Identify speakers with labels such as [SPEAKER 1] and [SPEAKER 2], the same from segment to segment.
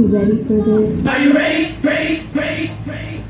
[SPEAKER 1] ready for this?
[SPEAKER 2] Are you ready? Ready? Ready? Ready?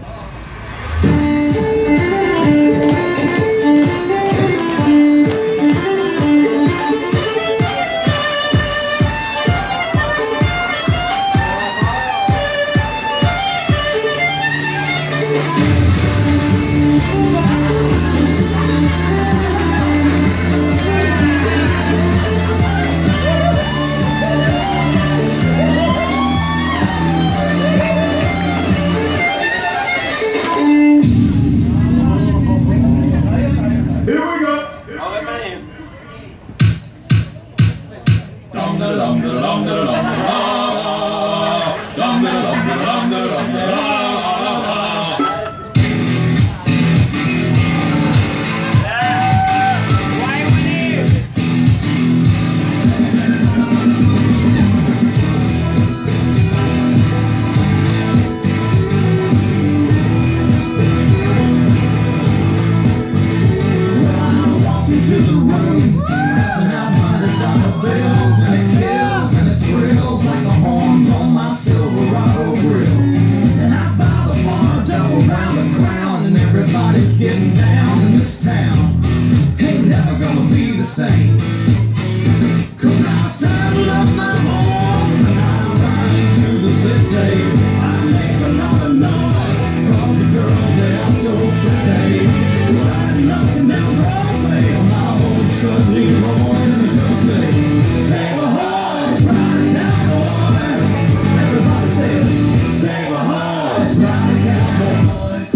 [SPEAKER 3] Getting down in this town ain't never gonna be the same. 'Cause I saddle up my horse and I ride to the city. I make a lot of noise 'cause the girls they are so pretty. Riding up and down Broadway on my old Scud Leroy, and the girls say, "Save a horse, ride a cowboy." Everybody says, "Save a horse, ride a cowboy."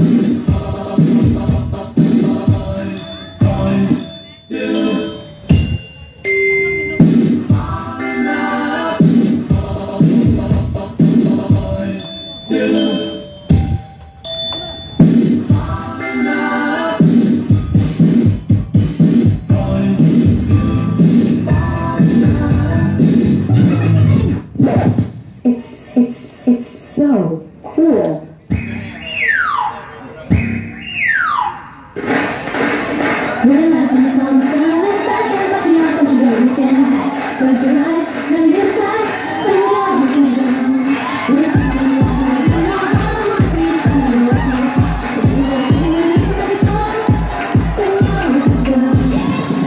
[SPEAKER 1] It's so cool. When life in the phone sky, back and watching your country go weekend. Turn your eyes, then you decide, when you're looking down. When it's something like that, turn your heart, my feet, and you're working. These are things that you show, when you're looking down.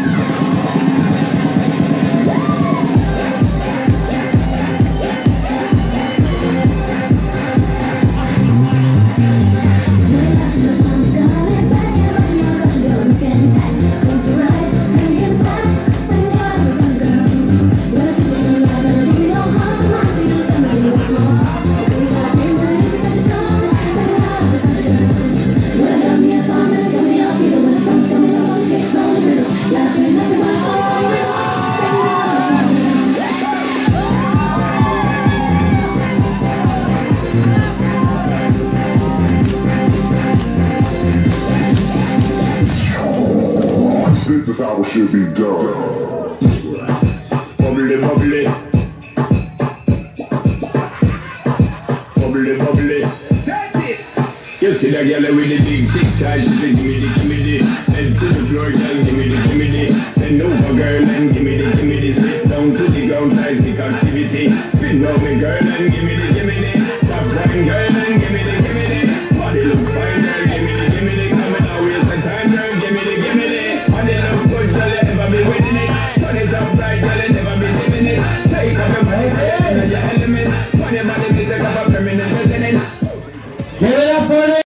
[SPEAKER 4] This is how it should be done. Bubbly, bubbly. Bubbly, bubbly. You see that girl with the big tic tac, she give me the, and to the floor, girl, give me the, bend over, girl, and give me the,